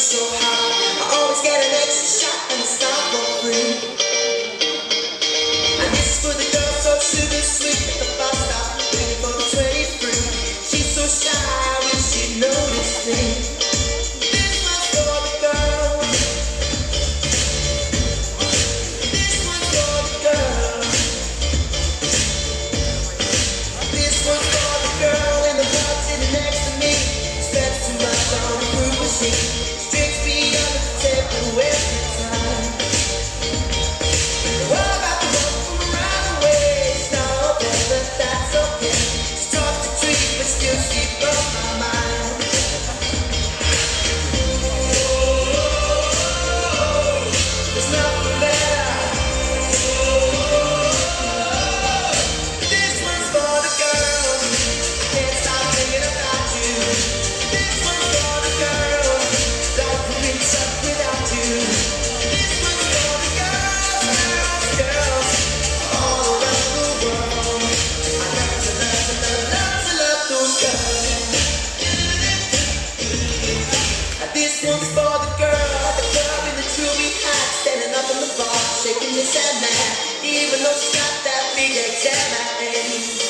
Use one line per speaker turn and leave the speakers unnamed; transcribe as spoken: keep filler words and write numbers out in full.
so hard. I always get an extra shot and it's not for free. And this is for the girl so sugar sweet at the bus stop, waiting for the twenty-three. She's so shy, I wish she'd notice me. This one's for the girl. This one's for the girl. This one's for the girl in the bar sitting next to me. Spends too much on the group machine. Drinks me under the table every time. What about the one from around the way? It's not better, that's okay. She talks the truth, but still she broke my mind. There's nothing better. This one's for the girl. Can't stop thinking about you. This one's for the girl. Life would be tough without you. This one's for the girls, girls, girls all around the world. I love to love to love, love to love those girls. This one's for the girl at the club in the jewelry hat, standing up in the bar, shaking his head mad, even though she's got that big exam at hand.